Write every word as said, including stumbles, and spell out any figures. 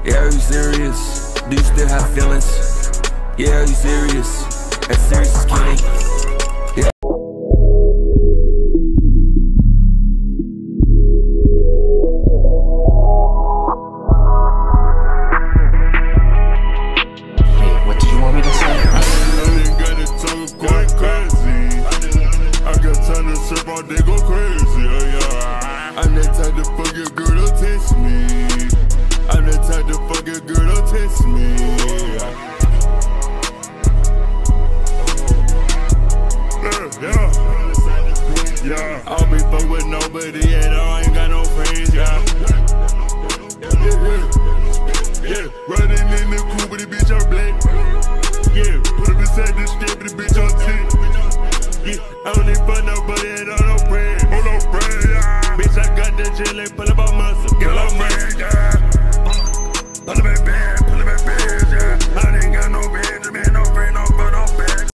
Yeah, are you serious? Do you still have feelings? Yeah, are you serious? As serious as Kenny? Yeah. Wait, what did you want me to say? I ain't got the tongue going crazy. I got time to surf all day, go crazy. Oh, yeah. I'm that type to fuck your girl, don't test me. I'm that type to fuck your girl, don't test me. Yeah, yeah, yeah. I'll be fuck with nobody at all, I ain't got no friends, yeah. Yeah, yeah, yeah. Running in the coupe with the bitch, I'm black. Yeah, put up inside the strip with the bitch.